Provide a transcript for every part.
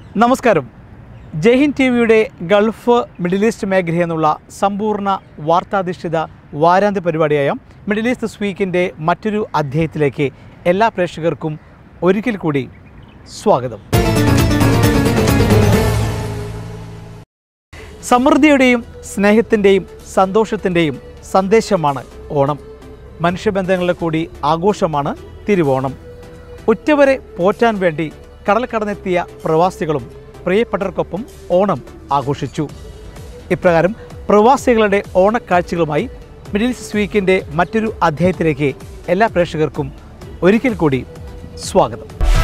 നമസ്കാരം. ജയ്ഹിന്ദ് ടി വിയുടെ Gulf Middle East മേഖലയെന്നുള്ള സമ്പൂർണ്ണ വാർത്താധിഷ്ഠിത വാരാന്ത്യ പരിപാടിയായ മിഡിൽ ഈസ്റ്റ് ദിസ് വീക്കിൻ്റെ മറ്റൊരു അധ്യായത്തിലേക്ക് എല്ലാ പ്രേക്ഷകർക്കും ഒരിക്കൽ കൂടി സ്വാഗതം. സമൃദ്ധിയുടെയും സ്നേഹത്തിൻ്റെയും സന്തോഷത്തിൻ്റെയും സന്ദേശമാണ് ഓണം. മനുഷ്യബന്ധങ്ങളുടെ കൂടി ആഘോഷമാണ് തിരുവോണം. ഉറ്റവരെ പോറ്റാൻ വേണ്ടി കടൽ കടന്നെത്തിയ പ്രവാസികളും പ്രിയപ്പെട്ടവർക്കൊപ്പം ഓണം ആഘോഷിച്ചു. ഇപ്രകാരം പ്രവാസികളുടെ ഓണക്കാഴ്ചകളുമായി മിഡിൽ ഈസ്റ്റ് വീക്കിൻ്റെ മറ്റൊരു അധ്യായത്തിലേക്ക് എല്ലാ പ്രേക്ഷകർക്കും ഒരിക്കൽ കൂടി സ്വാഗതം.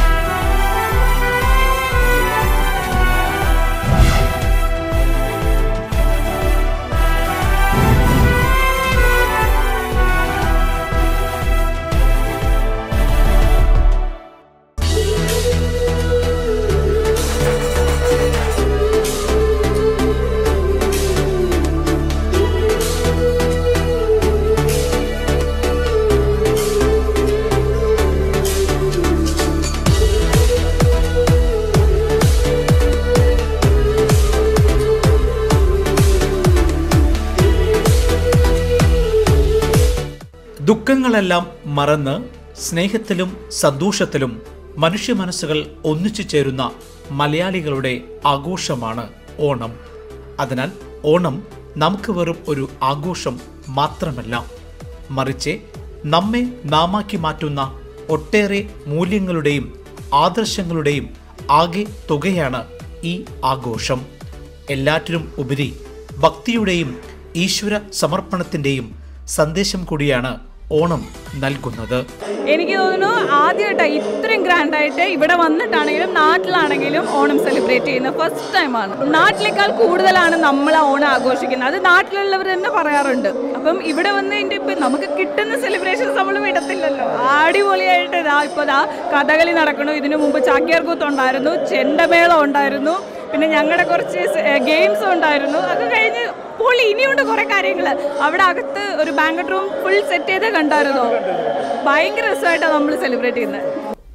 ദുഃഖങ്ങളെല്ലാം മറന്ന് സ്നേഹത്തിലും സന്തോഷത്തിലും മനുഷ്യ മനസ്സുകൾ ഒന്നിച്ചു ചേരുന്ന മലയാളികളുടെ ആഘോഷമാണ് ഓണം. അതിനാൽ ഓണം നമുക്ക് വെറും ഒരു ആഘോഷം മാത്രമല്ല, മറിച്ച് നമ്മെ നാമാക്കി മാറ്റുന്ന ഒട്ടേറെ മൂല്യങ്ങളുടെയും ആദർശങ്ങളുടെയും ആകെ തുകയാണ് ഈ ആഘോഷം. എല്ലാറ്റിനും ഉപരി ഭക്തിയുടെയും ഈശ്വര സമർപ്പണത്തിൻ്റെയും സന്ദേശം കൂടിയാണ് ഓണം നൽകുന്നത്. എനിക്ക് തോന്നുന്നു ആദ്യമായിട്ടാണ് ഇത്രയും ഗ്രാൻഡായിട്ട് ഇവിടെ വന്നിട്ടാണെങ്കിലും നാട്ടിലാണെങ്കിലും ഓണം സെലിബ്രേറ്റ് ചെയ്യുന്നത് ഫസ്റ്റ് ടൈമാണ്. നാട്ടിലേക്കാൾ കൂടുതലാണ് നമ്മൾ ഓണം ആഘോഷിക്കുന്നത്. അത് നാട്ടിലുള്ളവർ തന്നെ പറയാറുണ്ട്. അപ്പം ഇവിടെ വന്നതിൻ്റെ ഇപ്പം നമുക്ക് കിട്ടുന്ന സെലിബ്രേഷൻസ് നമ്മൾ വിടത്തില്ലല്ലോ. അടിപൊളിയായിട്ട് ഇപ്പോൾ കഥകളി നടക്കണു. ഇതിനു മുമ്പ് ചാക്യാർകൂത്ത് ഉണ്ടായിരുന്നു, ചെണ്ടമേളം ഉണ്ടായിരുന്നു, പിന്നെ ഞങ്ങളുടെ കുറച്ച് ഗെയിംസ് ഉണ്ടായിരുന്നു. അത് കഴിഞ്ഞ് പൊളി ഇനിയുണ്ട് കുറേ കാര്യങ്ങൾ. അവിടെ അകത്ത് ഒരു ബാങ്കറ്റ് റൂം ഫുൾ സെറ്റ് ചെയ്ത് കണ്ടായിരുന്നോ? ഭയങ്കര രസമായിട്ടാണ് നമ്മൾ സെലിബ്രേറ്റ് ചെയ്യുന്നത്.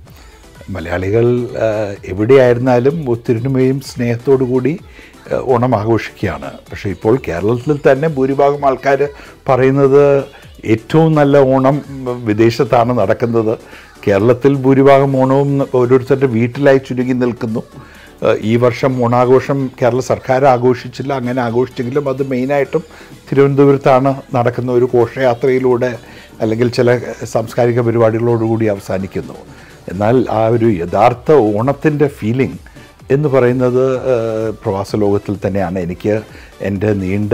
മലയാളികൾ എവിടെയായിരുന്നാലും ഒത്തൊരുമയും സ്നേഹത്തോടു കൂടി ഓണം ആഘോഷിക്കുകയാണ്. പക്ഷേ ഇപ്പോൾ കേരളത്തിൽ തന്നെ ഭൂരിഭാഗം ആൾക്കാർ പറയുന്നത് ഏറ്റവും നല്ല ഓണം വിദേശത്താണ് നടക്കുന്നത്. കേരളത്തിൽ ഭൂരിഭാഗം ഓണവും ഓരോരുത്തരുടെ വീട്ടിലായി ചുരുങ്ങി നിൽക്കുന്നു. ഈ വർഷം ഓണാഘോഷം കേരള സർക്കാർ ആഘോഷിച്ചില്ല. അങ്ങനെ ആഘോഷിച്ചെങ്കിലും അത് മെയിനായിട്ടും തിരുവനന്തപുരത്താണ് നടക്കുന്ന ഒരു ഘോഷയാത്രയിലൂടെ അല്ലെങ്കിൽ ചില സാംസ്കാരിക പരിപാടികളോടുകൂടി അവസാനിക്കുന്നു. എന്നാൽ ആ ഒരു യഥാർത്ഥ ഓണത്തിൻ്റെ ഫീലിംഗ് എന്ന് പറയുന്നത് പ്രവാസ ലോകത്തിൽ തന്നെയാണ്. എനിക്ക് എൻ്റെ നീണ്ട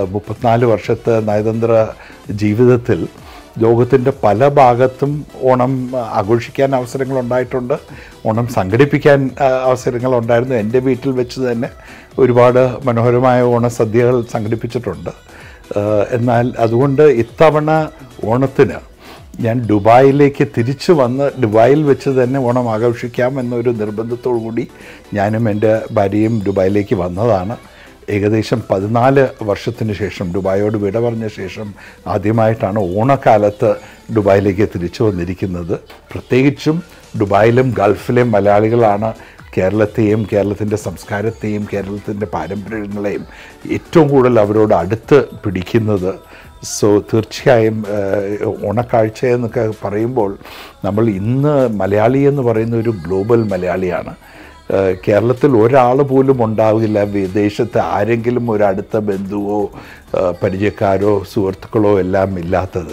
34 വർഷത്തെ നയതന്ത്ര ജീവിതത്തിൽ ലോകത്തിൻ്റെ പല ഭാഗത്തും ഓണം ആഘോഷിക്കാൻ അവസരങ്ങളുണ്ടായിട്ടുണ്ട്. ഓണം സംഘടിപ്പിക്കാൻ അവസരങ്ങളുണ്ടായിരുന്നു. എൻ്റെ വീട്ടിൽ വെച്ച് തന്നെ ഒരുപാട് മനോഹരമായ ഓണസദ്യകൾ സംഘടിപ്പിച്ചിട്ടുണ്ട്. എന്നാൽ അതുകൊണ്ട് ഇത്തവണ ഓണത്തിന് ഞാൻ ദുബായിലേക്ക് തിരിച്ചു വന്ന് ദുബായിൽ വെച്ച് തന്നെ ഓണം ആഘോഷിക്കാം എന്നൊരു നിർബന്ധത്തോടു കൂടി ഞാനും എൻ്റെ ഭാര്യയും ദുബായിലേക്ക് വന്നതാണ്. ഏകദേശം 14 വർഷത്തിന് ശേഷം, ദുബായോട് വിട പറഞ്ഞ ശേഷം ആദ്യമായിട്ടാണ് ഓണക്കാലത്ത് ദുബായിലേക്ക് തിരിച്ചു വന്നിരിക്കുന്നത്. പ്രത്യേകിച്ചും ദുബായിലും ഗൾഫിലെയും മലയാളികളാണ് കേരളത്തെയും കേരളത്തിൻ്റെ സംസ്കാരത്തെയും കേരളത്തിൻ്റെ പാരമ്പര്യങ്ങളെയും ഏറ്റവും കൂടുതൽ അവരോട് അടുത്ത് പിടിക്കുന്നത്. സോ തീർച്ചയായും ഓണക്കാഴ്ച എന്നൊക്കെ പറയുമ്പോൾ നമ്മൾ ഇന്ന് മലയാളി എന്ന് പറയുന്ന ഒരു ഗ്ലോബൽ മലയാളിയാണ്. കേരളത്തിൽ ഒരാൾ പോലും ഉണ്ടാവില്ല വിദേശത്ത് ആരെങ്കിലും ഒരു അടുത്ത ബന്ധുവോ പരിചയക്കാരോ സുഹൃത്തുക്കളോ എല്ലാം ഇല്ലാത്തത്.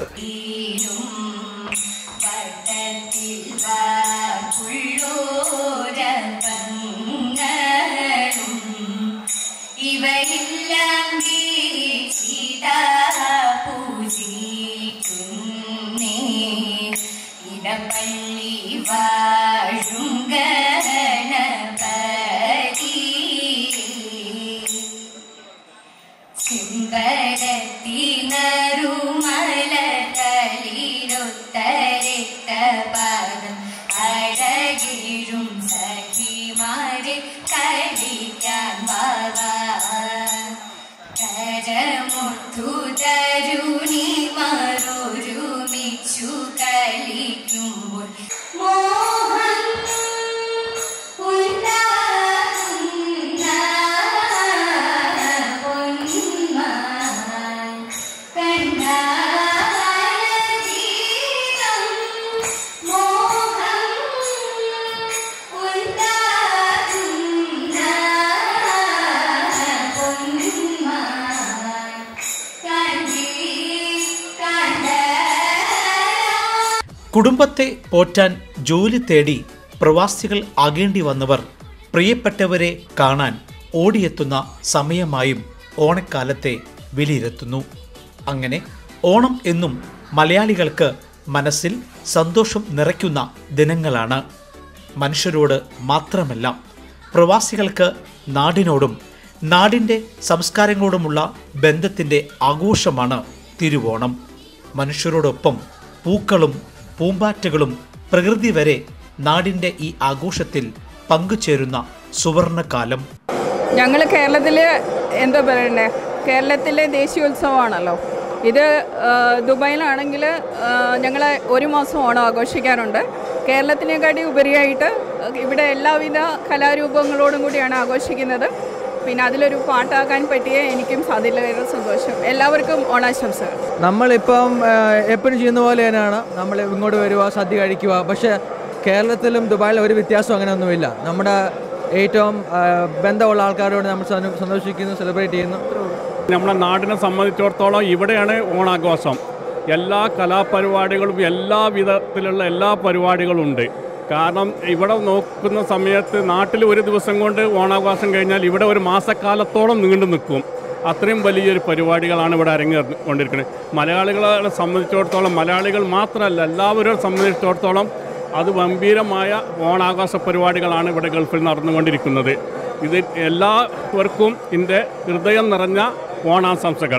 മോഹം കുടുംബത്തെ പോറ്റാൻ ജോലി തേടി പ്രവാസികൾ ആകേണ്ടി വന്നവർ പ്രിയപ്പെട്ടവരെ കാണാൻ ഓടിയെത്തുന്ന സമയമായും ഓണക്കാലത്തെ വിലയിരുത്തുന്നു. അങ്ങനെ ഓണം എന്നും മലയാളികൾക്ക് മനസ്സിൽ സന്തോഷം നിറയ്ക്കുന്ന ദിനങ്ങളാണ്. മനുഷ്യരോട് മാത്രമല്ല, പ്രവാസികൾക്ക് നാടിനോടും നാടിൻ്റെ സംസ്കാരങ്ങളോടുമുള്ള ബന്ധത്തിൻ്റെ ആഘോഷമാണ് തിരുവോണം. മനുഷ്യരോടൊപ്പം പൂക്കളും പൂമ്പാറ്റകളും പ്രകൃതി വരെ നാടിൻ്റെ ഈ ആഘോഷത്തിൽ പങ്കുചേരുന്ന സുവർണകാലം. ഞങ്ങൾ കേരളത്തിൽ എന്താ പറയണ്ടേ, കേരളത്തിലെ ദേശീയോത്സവമാണല്ലോ ഇത്. ദുബായിലാണെങ്കിൽ ഞങ്ങൾ ഒരു മാസം ഓണം ആഘോഷിക്കാറുണ്ട്. കേരളത്തിനെക്കാട്ടി ഉപരിയായിട്ട് ഇവിടെ എല്ലാവിധ കലാരൂപങ്ങളോടും കൂടിയാണ് ആഘോഷിക്കുന്നത്. പിന്നെ അതിലൊരു പാട്ടാക്കാൻ പറ്റിയ എനിക്കും അതിലേറെ സന്തോഷം. എല്ലാവർക്കും ഓണാശംസകൾ. നമ്മളിപ്പം എപ്പോഴും ചെയ്യുന്ന പോലെ തന്നെയാണ് നമ്മൾ ഇങ്ങോട്ട് വരിക, സദ്യ കഴിക്കുക. പക്ഷേ കേരളത്തിലും ദുബായിലും ഒരു വ്യത്യാസം അങ്ങനെയൊന്നുമില്ല. നമ്മുടെ ഏറ്റവും ബന്ധമുള്ള ആൾക്കാരോട് നമ്മൾ സന്തോഷിക്കുന്നു, സെലിബ്രേറ്റ് ചെയ്യുന്നു. നമ്മുടെ നാടിനെ സംബന്ധിച്ചിടത്തോളം ഇവിടെയാണ് ഓണാഘോഷം. എല്ലാ കലാപരിപാടികളും എല്ലാ വിധത്തിലുള്ള എല്ലാ പരിപാടികളും ഉണ്ട്. കാരണം ഇവിടെ നോക്കുന്ന സമയത്ത് നാട്ടിൽ ഒരു ദിവസം കൊണ്ട് ഓണാഘോഷം കഴിഞ്ഞാൽ ഇവിടെ ഒരു മാസക്കാലത്തോളം നീണ്ടു നിൽക്കും. അത്രയും വലിയൊരു പരിപാടികളാണ് ഇവിടെ അരങ്ങേറിക്കൊണ്ടിരിക്കുന്നത്. മലയാളികളെ സംബന്ധിച്ചിടത്തോളം, മലയാളികൾ മാത്രമല്ല എല്ലാവരും സംബന്ധിച്ചിടത്തോളം അത് ഗംഭീരമായ ഓണാഘോഷ പരിപാടികളാണ് ഇവിടെ ഗൾഫിൽ നടന്നുകൊണ്ടിരിക്കുന്നത്. ഇത് എല്ലാവർക്കും എൻ്റെ ഹൃദയം നിറഞ്ഞ ഓണാശംസകൾ.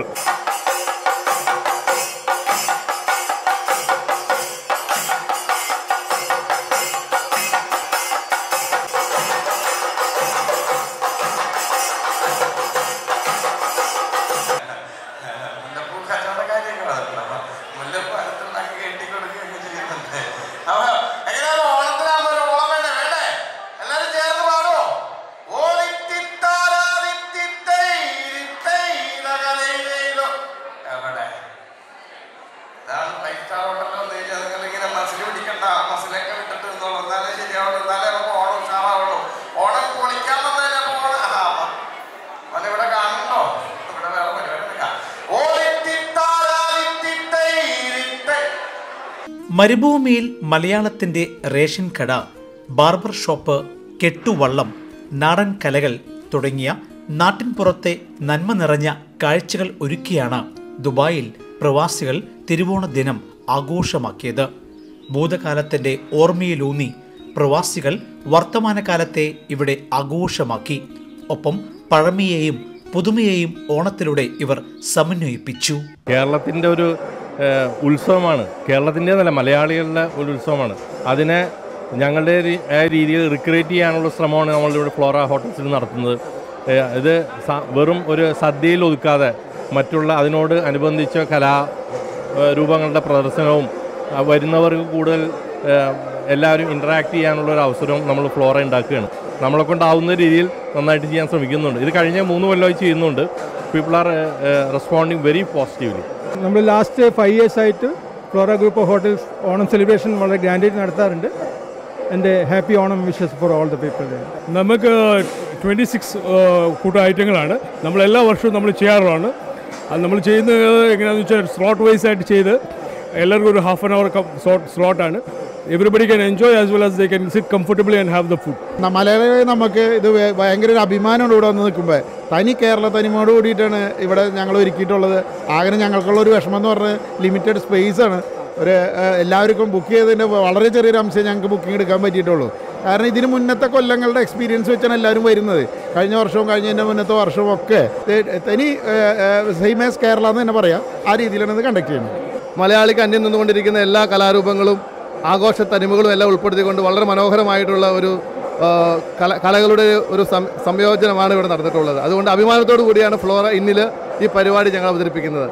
മരുഭൂമിയിൽ മലയാളത്തിൻ്റെ റേഷൻ കട, ബാർബർ ഷോപ്പ്, കെട്ടുവള്ളം, നാടൻ കലകൾ തുടങ്ങിയ നാട്ടിൻപുറത്തെ നന്മ നിറഞ്ഞ കാഴ്ചകൾ ഒരുക്കിയാണ് ദുബായിൽ പ്രവാസികൾ തിരുവോണ ദിനം ആഘോഷമാക്കിയത്. ഭൂതകാലത്തിൻ്റെ ഓർമ്മയിലൂന്നി പ്രവാസികൾ വർത്തമാനകാലത്തെ ഇവിടെ ആഘോഷമാക്കി. ഒപ്പം പഴമയെയും പുതുമയെയും ഓണത്തിലൂടെ ഇവർ സമന്വയിപ്പിച്ചു. കേരളത്തിൻ്റെ ഒരു ഉത്സവമാണ്, കേരളത്തിൻ്റെ നല്ല മലയാളികളുടെ ഒരു ഉത്സവമാണ്. അതിനെ ഞങ്ങളുടെ രീതിയിൽ റിക്രിയേറ്റ് ചെയ്യാനുള്ള ശ്രമമാണ് നമ്മളിവിടെ ഫ്ലോറ ഹോട്ടൽസിൽ നടത്തുന്നത്. ഇത് വെറും ഒരു സദ്യയിൽ ഒതുക്കാതെ മറ്റുള്ള അതിനോട് അനുബന്ധിച്ച കലാരൂപങ്ങളുടെ പ്രദർശനവും വരുന്നവർക്ക് കൂടുതൽ എല്ലാവരും ഇൻറ്ററാക്ട് ചെയ്യാനുള്ളൊരു അവസരവും നമ്മൾ ഫ്ലോറ ഉണ്ടാക്കുകയാണ്. നമ്മളെ കൊണ്ടാവുന്ന രീതിയിൽ നന്നായിട്ട് ചെയ്യാൻ ശ്രമിക്കുന്നുണ്ട്. ഇത് കഴിഞ്ഞ 3 കൊല്ലമായി ചെയ്യുന്നുണ്ട്. People are responding very positively. നമ്മൾ ലാസ്റ്റ് 5 years ആയിട്ട് Flora group of hotels Onam celebration വളരെ ഗ്രാൻഡായിട്ട് നടത്താറുണ്ട്. എൻ്റെ happy Onam wishes for all the people. നമുക്ക് 26 കൂട്ടം ഐറ്റങ്ങളാണ് നമ്മൾ എല്ലാ വർഷവും നമ്മൾ ചെയ്യാറുള്ളതാണ്. അത് നമ്മൾ ചെയ്യുന്നത് എങ്ങനെയാണെന്ന് വെച്ചാൽ സ്ലോട്ട് വൈസ് ആയിട്ട് ചെയ്ത് എല്ലാവർക്കും ഒരു ½ an hour സ്ലോട്ടാണ്. Everybody can enjoy as well as they can sit comfortably and have the food. മലയാളികളെ നമുക്ക് ഇത് ഭയങ്കര ഒരു അഭിമാനമാണ് ഇവിടെ വന്ന് നിൽക്കുമ്പോൾ. തനി കേരള തനിമയോട് കൂടിയിട്ടാണ് ഇവിടെ ഞങ്ങൾ ഒരുക്കിയിട്ടുള്ളത്. ആകെ ഞങ്ങൾക്കുള്ളൊരു വിഷമം എന്ന് പറഞ്ഞാൽ ലിമിറ്റഡ് സ്പേസാണ്. ഒരു എല്ലാവർക്കും ബുക്ക് ചെയ്തതിൻ്റെ വളരെ ചെറിയൊരു അംശം ഞങ്ങൾക്ക് ബുക്കിംഗ് എടുക്കാൻ പറ്റിയിട്ടുള്ളൂ. കാരണം ഇതിന് മുന്നത്തെ കൊല്ലങ്ങളുടെ എക്സ്പീരിയൻസ് വെച്ചാണ് എല്ലാവരും വരുന്നത്. കഴിഞ്ഞ വർഷവും കഴിഞ്ഞതിൻ്റെ മുന്നത്തെ വർഷവും ഒക്കെ തനി സെയിം ആസ് കേരള എന്ന് തന്നെ പറയാം. ആ രീതിയിലാണ് ഇത് കണ്ടക്ട് ചെയ്യുന്നത്. മലയാളിക്ക് അന്യം നിന്നുകൊണ്ടിരിക്കുന്ന എല്ലാ കലാരൂപങ്ങളും ആഘോഷ തനിമകളും എല്ലാം ഉൾപ്പെടുത്തിക്കൊണ്ട് വളരെ മനോഹരമായിട്ടുള്ള ഒരു കലകളുടെ ഒരു സംയോജനമാണ് ഇവിടെ നടന്നിട്ടുള്ളത്. അതുകൊണ്ട് അഭിമാനത്തോടു കൂടിയാണ് ഫ്ലോറ ഇന്നിൽ ഈ പരിപാടി ഞങ്ങൾ അവതരിപ്പിക്കുന്നത്.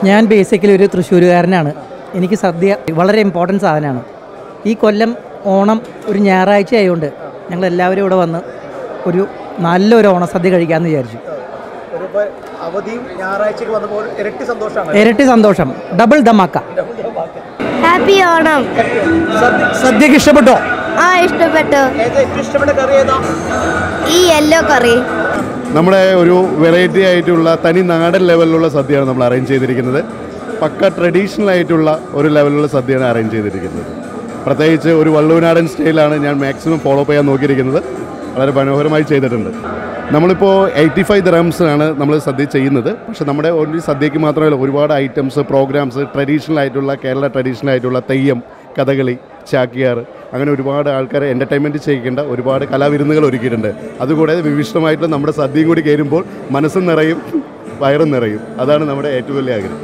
ഞാൻ ബേസിക്കലി ഒരു തൃശ്ശൂരുകാരനാണ്. എനിക്ക് സദ്യ വളരെ ഇമ്പോർട്ടൻറ്റ് സാധനമാണ്. ഈ കൊല്ലം ഓണം ഒരു ഞായറാഴ്ച ആയതുകൊണ്ട് ഞങ്ങളെല്ലാവരും ഇവിടെ വന്ന് ഒരു നല്ലൊരു ഓണസദ്യ കഴിക്കാമെന്ന് വിചാരിച്ചു. ഇരട്ടി സന്തോഷം, ഡബിൾ ധമാക്ക. ഹാപ്പി ഓണം. സദ്യക്ക് ഇഷ്ടപ്പെട്ടോ? ഇഷ്ടപ്പെട്ടു. ഈ യെല്ലോ കറി നമ്മുടെ ഒരു വെറൈറ്റി ആയിട്ടുള്ള തനി നാടൻ ലെവലിലുള്ള സദ്യയാണ് നമ്മൾ അറേഞ്ച് ചെയ്തിരിക്കുന്നത്. പക്ക ട്രഡീഷണൽ ആയിട്ടുള്ള ഒരു ലെവലിലുള്ള സദ്യയാണ് അറേഞ്ച് ചെയ്തിരിക്കുന്നത്. പ്രത്യേകിച്ച് ഒരു വള്ളുവനാടൻ സ്റ്റൈലാണ് ഞാൻ മാക്സിമം ഫോളോ അപ്പ് ചെയ്യാൻ നോക്കിയിരിക്കുന്നത്. വളരെ മനോഹരമായി ചെയ്തിട്ടുണ്ട്. നമ്മളിപ്പോൾ 85 dirhamsനാണ് നമ്മൾ സദ്യ ചെയ്യുന്നത്. പക്ഷേ നമ്മുടെ ഓൺലി സദ്യയ്ക്ക് മാത്രമല്ല, ഒരുപാട് ഐറ്റംസ്, പ്രോഗ്രാംസ്, ട്രഡീഷണൽ ആയിട്ടുള്ള കേരള ട്രഡീഷണൽ ആയിട്ടുള്ള തെയ്യം, കഥകളി, ചാക്യാർ, അങ്ങനെ ഒരുപാട് ആൾക്കാരെ എൻ്റർടൈൻമെൻറ്റ് ചെയ്യിക്കേണ്ട ഒരുപാട് കലാവിരുന്നുകൾ ഒരുക്കിയിട്ടുണ്ട്. അതുകൂടാതെ വിവിഷ്ടമായിട്ട് നമ്മുടെ സദ്യയും കൂടി കയറുമ്പോൾ മനസ്സും നിറയും, വയറും നിറയും. അതാണ് നമ്മുടെ ഏറ്റവും വലിയ ആഗ്രഹം.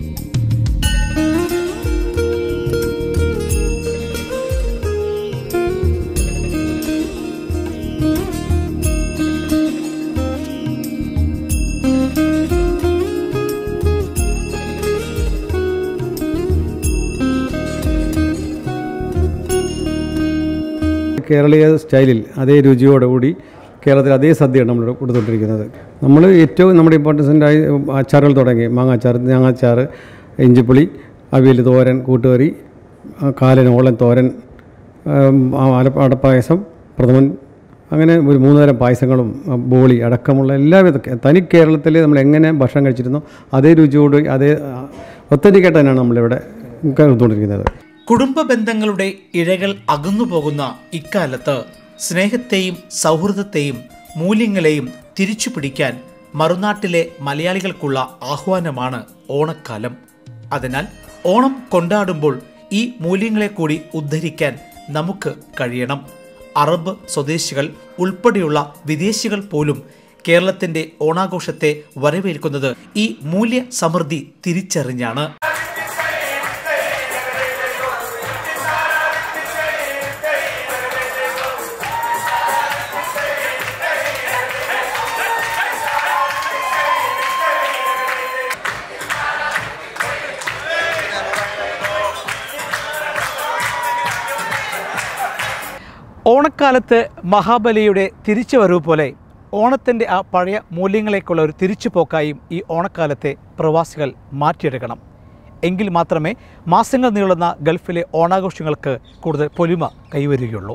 കേരളീയ സ്റ്റൈലിൽ അതേ രുചിയോടുകൂടി കേരളത്തിൽ അതേ സദ്യയാണ് നമ്മൾ കൊടുത്തുകൊണ്ടിരിക്കുന്നത്. നമ്മൾ ഏറ്റവും നമ്മുടെ ഇമ്പോർട്ടൻസിൻ്റായി അച്ചാറുകൾ തുടങ്ങി മാങ്ങാച്ചാർ, തേങ്ങാച്ചാർ, ഇഞ്ചിപ്പുളി, അവിയൽ, തോരൻ, കൂട്ടുകറി, കാലൻ, ഓളൻ തോരൻ, അടപ്പായസം, പ്രഥമൻ, അങ്ങനെ ഒരു 3 തരം പായസങ്ങളും ബോളി അടക്കമുള്ള എല്ലാവിധ തനി കേരളത്തിൽ നമ്മൾ എങ്ങനെ ഭക്ഷണം കഴിച്ചിരുന്നോ അതേ രുചിയോട് അതേ ഒത്തൻറ്റിക്കായിട്ട് തന്നെയാണ് നമ്മളിവിടെ കൊടുത്തുകൊണ്ടിരിക്കുന്നത്. കുടുംബ ബന്ധങ്ങളുടെ ഇഴകൾ അകന്നുപോകുന്ന ഇക്കാലത്ത് സ്നേഹത്തെയും സൗഹൃദത്തെയും മൂല്യങ്ങളെയും തിരിച്ചു പിടിക്കാൻ മറുനാട്ടിലെ മലയാളികൾക്കുള്ള ആഹ്വാനമാണ് ഓണക്കാലം. അതിനാൽ ഓണം കൊണ്ടാടുമ്പോൾ ഈ മൂല്യങ്ങളെ കൂടി ഉദ്ധരിക്കാൻ നമുക്ക് കഴിയണം. അറബ് സ്വദേശികൾ ഉൾപ്പെടെയുള്ള വിദേശികൾ പോലും കേരളത്തിന്റെ ഓണാഘോഷത്തെ വരവേൽക്കുന്നത് ഈ മൂല്യ സമൃദ്ധി തിരിച്ചറിഞ്ഞാണ്. ഓണക്കാലത്ത് മഹാബലിയുടെ തിരിച്ചുവരവ് പോലെ ഓണത്തിൻ്റെ ആ പഴയ മൂല്യങ്ങളേക്കുള്ള ഒരു തിരിച്ചുപോക്കായും ഈ ഓണക്കാലത്തെ പ്രവാസികൾ മാറ്റിയെടുക്കണം. എങ്കിൽ മാത്രമേ മാസങ്ങൾ നീളുന്ന ഗൾഫിലെ ഓണാഘോഷങ്ങൾക്ക് കൂടുതൽ പൊലിമ കൈവരികയുള്ളൂ.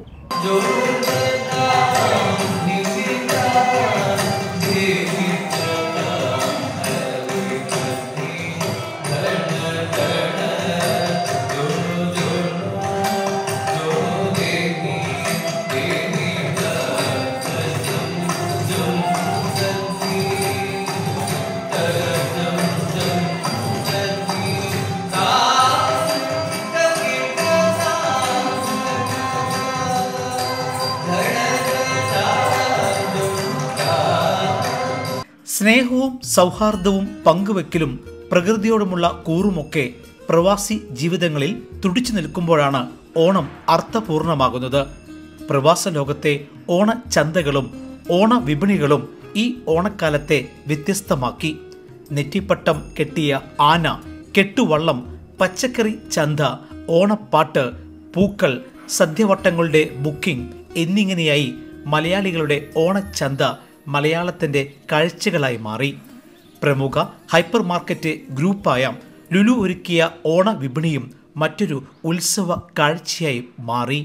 സ്നേഹവും സൗഹാർദ്ദവും പങ്കുവെക്കലും പ്രകൃതിയോടുമുള്ള കൂറുമൊക്കെ പ്രവാസി ജീവിതങ്ങളിൽ തുടിച്ചു നിൽക്കുമ്പോഴാണ് ഓണം അർത്ഥപൂർണമാകുന്നത്. പ്രവാസ ലോകത്തെ ഓണച്ചന്തകളും ഓണവിപണികളും ഈ ഓണക്കാലത്തെ വ്യത്യസ്തമാക്കി. നെറ്റിപ്പട്ടം കെട്ടിയ ആന, കെട്ടുവള്ളം, പച്ചക്കറി ചന്ത, ഓണപ്പാട്ട്, പൂക്കൾ, സദ്യവട്ടങ്ങളുടെ ബുക്കിംഗ് എന്നിങ്ങനെയായി മലയാളികളുടെ ഓണച്ചന്ത മലയാളത്തിൻ്റെ കാഴ്ചകളായി മാറി. പ്രമുഖ ഹൈപ്പർ മാർക്കറ്റ് ഗ്രൂപ്പായ ലുലു ഒരുക്കിയ ഓണവിപണിയും മറ്റൊരു ഉത്സവ കാഴ്ചയായി മാറി.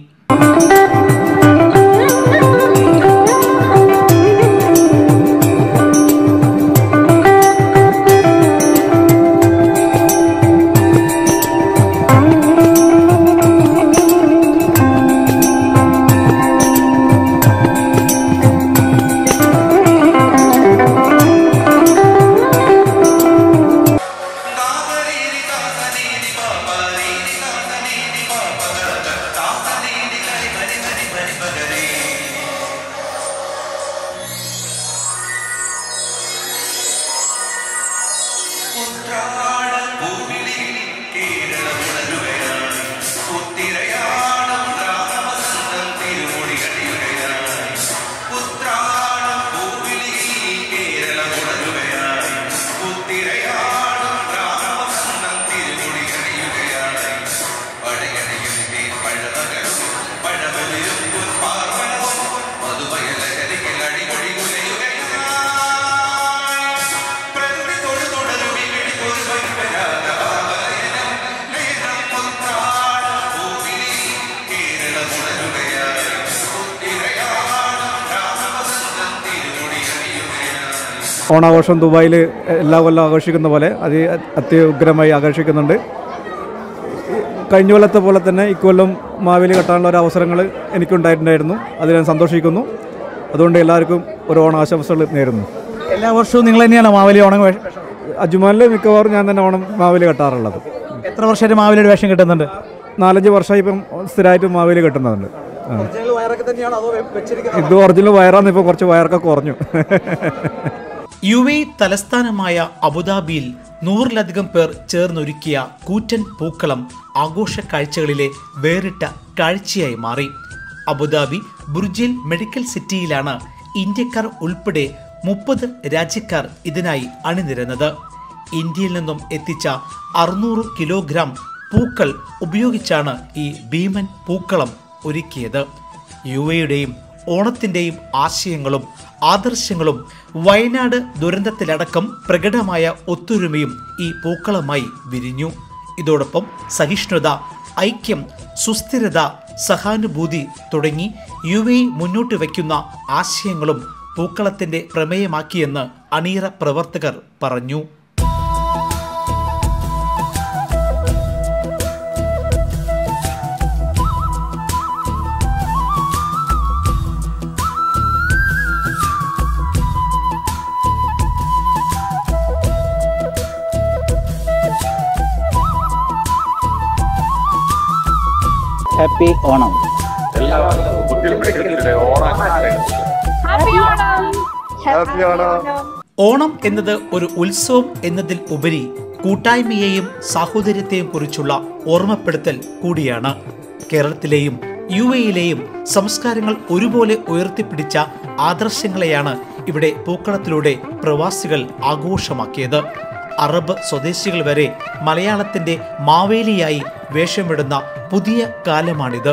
ഓണാഘോഷം ദുബായിൽ എല്ലാ കൊല്ലം ആഘോഷിക്കുന്ന പോലെ അത്യുഗ്രമായി ആഘോഷിക്കുന്നുണ്ട്. കഴിഞ്ഞ കൊല്ലത്തെ പോലെ തന്നെ ഇക്കൊല്ലം മാവേലി കെട്ടാനുള്ള ഒരു അവസരങ്ങൾ എനിക്കുണ്ടായിട്ടുണ്ടായിരുന്നു. അതിൽ ഞാൻ സന്തോഷിക്കുന്നു. അതുകൊണ്ട് എല്ലാവർക്കും ഒരു ഓണാശംസകൾ നേരുന്നു. എല്ലാ വർഷവും നിങ്ങൾ തന്നെയാണ് മാവേലി ഓണം അജ്മാനിൽ മിക്കവാറും ഞാൻ തന്നെ ഓണം മാവേലി കെട്ടാറുള്ളത്. എത്ര വർഷമായിട്ട് മാവേലിയുടെ വേഷം കിട്ടുന്നുണ്ട്? 4-5 വർഷമായി ഇപ്പം സ്ഥിരമായിട്ട് മാവേലി കെട്ടുന്നുണ്ട്. ഇത് ഒറിജിനൽ വയറാന്ന്, ഇപ്പോൾ കുറച്ച് വയറൊക്കെ കുറഞ്ഞു. UAE തലസ്ഥാനമായ അബുദാബിയിൽ 100-ലധികം പേർ ചേർന്നൊരുക്കിയ കൂറ്റൻ പൂക്കളം ആഘോഷ കാഴ്ചകളിലെ വേറിട്ട കാഴ്ചയായി മാറി. അബുദാബി ബുർജിൽ മെഡിക്കൽ സിറ്റിയിലാണ് ഇന്ത്യക്കാർ ഉൾപ്പെടെ 30 രാജ്യക്കാർ ഇതിനായി അണിനിരന്നത്. ഇന്ത്യയിൽ നിന്നും എത്തിച്ച 600 കിലോഗ്രാം പൂക്കൾ ഉപയോഗിച്ചാണ് ഈ ഭീമൻ പൂക്കളം ഒരുക്കിയത്. UAEയുടെയും ഓണത്തിൻ്റെയും ആശയങ്ങളും ആദർശങ്ങളും വയനാട് ദുരന്തത്തിലടക്കം പ്രകടമായ ഒത്തൊരുമയും ഈ പൂക്കളമായി വിരിഞ്ഞു. ഇതോടൊപ്പം സഹിഷ്ണുത, ഐക്യം, സുസ്ഥിരത, സഹാനുഭൂതി തുടങ്ങി UAE മുന്നോട്ട് വയ്ക്കുന്ന ആശയങ്ങളും പൂക്കളത്തിൻ്റെ പ്രമേയമാക്കിയെന്ന് അണിയറ പ്രവർത്തകർ പറഞ്ഞു. ഹാപ്പി ഓണം. ഓണം എന്നത് ഒരു ഉത്സവം എന്നതിൽ ഉപരി കൂട്ടായ്മയെയും സാഹോദര്യത്തെയും കുറിച്ചുള്ള ഓർമ്മപ്പെടുത്തൽ കൂടിയാണ്. കേരളത്തിലെയും UAEയിലെയും സംസ്കാരങ്ങൾ ഒരുപോലെ ഉയർത്തിപ്പിടിച്ച ആദർശങ്ങളെയാണ് ഇവിടെ പൂക്കളത്തിലൂടെ പ്രവാസികൾ ആഘോഷമാക്കിയത്. അറബ് സ്വദേശികൾ വരെ മലയാളത്തിന്റെ മാവേലിയായി വേഷമിടുന്ന പുതിയ കാലമാണിത്.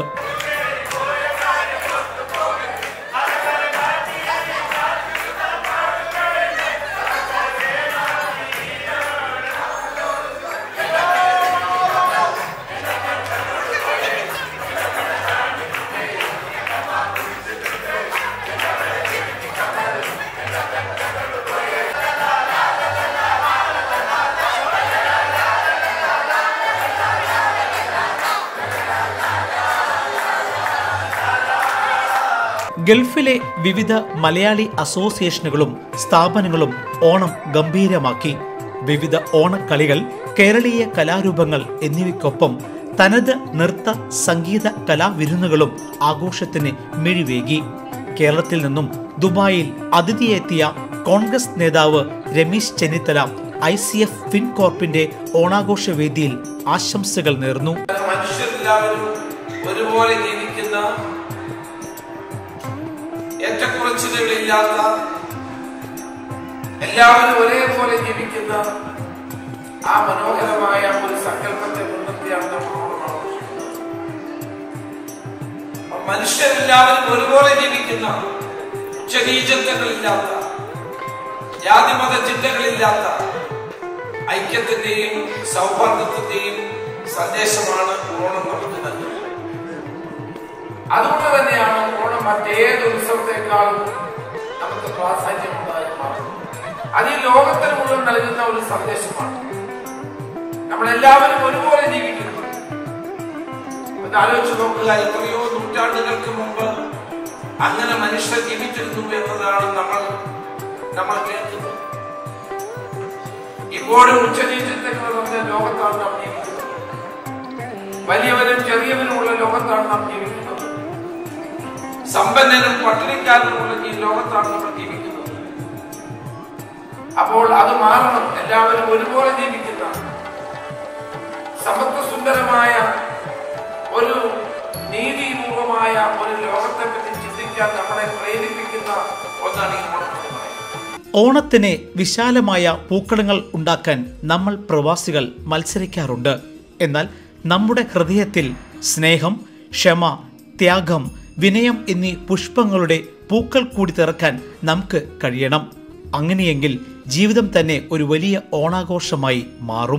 ഗൾഫിലെ വിവിധ മലയാളി അസോസിയേഷനുകളും സ്ഥാപനങ്ങളും ഓണം ഗംഭീരമാക്കി. വിവിധ ഓണക്കളികൾ, കേരളീയ കലാരൂപങ്ങൾ എന്നിവയ്ക്കൊപ്പം തനത് നൃത്ത സംഗീത കലാവിരുന്നുകളും ആഘോഷത്തിന് മിഴിവേകി. കേരളത്തിൽ നിന്നും ദുബായിൽ അതിഥിയെത്തിയ കോൺഗ്രസ് നേതാവ് രമേശ് ചെന്നിത്തല ICF ഫിൻകോർപ്പിന്റെ ഓണാഘോഷ വേദിയിൽ ആശംസകൾ നേർന്നു. ഏറ്റക്കുറച്ചിലുകളില്ലാത്ത, എല്ലാവരും ഒരേപോലെ ജീവിക്കുന്ന ആ മനോഹരമായ ഒരു സങ്കല്പത്തെ മുൻനിർത്തിയാണ് നമ്മൾ ഓണം ആഘോഷിക്കുന്നത്. മനുഷ്യരെല്ലാവരും ഒരുപോലെ ജീവിക്കുന്ന, ഉച്ചനീചത്വങ്ങളില്ലാത്ത, ജാതിമത ചിന്തകളില്ലാത്ത ഐക്യത്തിന്റെയും സൗഹാർദ്ദത്തിന്റെയും സന്ദേശമാണ് ഓണം നമുക്ക് നൽകുന്നത്. അതുകൊണ്ട് തന്നെയാണ് ഓണം മറ്റേത് ഉത്സവത്തെക്കാളും നമുക്ക് പ്രാധാന്യമുണ്ടായി മാറുന്നത്. അത് ഈ ലോകത്തിന് മുഴുവൻ നൽകുന്ന ഒരു സന്ദേശമാണ്. നമ്മളെല്ലാവരും ഒരുപോലെ ജീവിക്കുന്നു. ഒന്ന് ആലോചിച്ച് നോക്കുക, എത്രയോ നൂറ്റാണ്ടുകൾക്ക് മുമ്പ് അങ്ങനെ മനുഷ്യർ ജീവിച്ചിരുന്നു എന്നതാണ് നമ്മൾ കേൾക്കുന്നത്. ഇപ്പോഴും ഉച്ചനീചത്വങ്ങൾ നമ്മുടെ ലോകത്താണ് നാം ജീവിക്കുന്നത്. വലിയവരും ചെറിയവരുമുള്ള ലോകത്താണ് നാം ജീവിക്കുന്നത്. സമ്പന്നനും പട്ടിണിക്കാരനുമുള്ള ഈ ലോകത്താണ് നമ്മൾ ജീവിക്കുന്നത്. അപ്പോൾ അത് മാറണം. എല്ലാവരും ഒരുപോലെ ജീവിക്കുന്ന സമത്വ സുന്ദരമായ ഒരു നീതിപൂർവമായ ഒരു ലോകത്തെ പറ്റി ചിന്തിക്കാൻ നമ്മളെ പ്രേരിപ്പിക്കുന്ന ഒന്നാണ് ഈ ഓണം. ഓണത്തിന് വിശാലമായ പൂക്കളങ്ങൾ ഉണ്ടാക്കാൻ നമ്മൾ പ്രവാസികൾ മത്സരിക്കാറുണ്ട്. എന്നാൽ നമ്മുടെ ഹൃദയത്തിൽ സ്നേഹം, ക്ഷമ, ത്യാഗം, വിനയം എന്നീ പുഷ്പങ്ങളുടെ പൂക്കൾ കൂടി തിറക്കാൻ നമുക്ക് കഴിയണം. അങ്ങനെയെങ്കിൽ ജീവിതം തന്നെ ഒരു വലിയ ഓണാഘോഷമായി മാറും.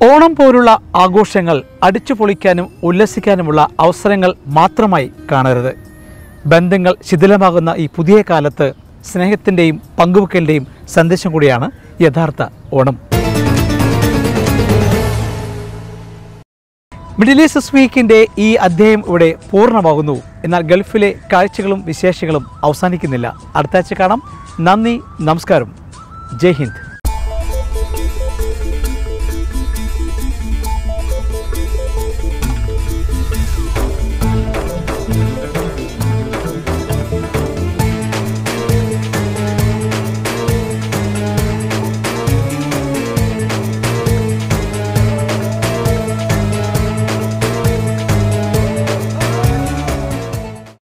ഓണം പോലുള്ള ആഘോഷങ്ങൾ അടിച്ചു പൊളിക്കാനും ഉല്ലസിക്കാനുമുള്ള അവസരങ്ങൾ മാത്രമായി കാണരുത്. ബന്ധങ്ങൾ ശിഥിലമാകുന്ന ഈ പുതിയ കാലത്ത് സ്നേഹത്തിൻ്റെയും പങ്കുവെക്കലിൻ്റെയും സന്ദേശം കൂടിയാണ് യഥാർത്ഥ ഓണം. മിഡിൽ ഈസ്റ്റ് വീക്കിൻ്റെ ഈ അധ്യായം ഇവിടെ പൂർണ്ണമാകുന്നു. എന്നാൽ ഗൾഫിലെ കാഴ്ചകളും വിശേഷങ്ങളും അവസാനിക്കുന്നില്ല. അടുത്ത ആഴ്ച കാണാം. നന്ദി, നമസ്കാരം. ജയ് ഹിന്ദ്.